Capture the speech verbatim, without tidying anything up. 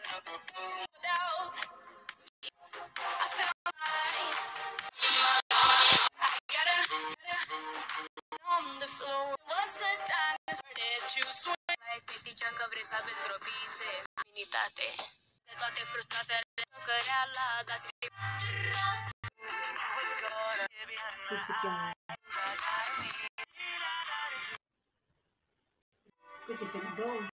La esteticea că vreți să aveți gropițe, minitate. De toate frustrate, căreala, dați Câte fel două?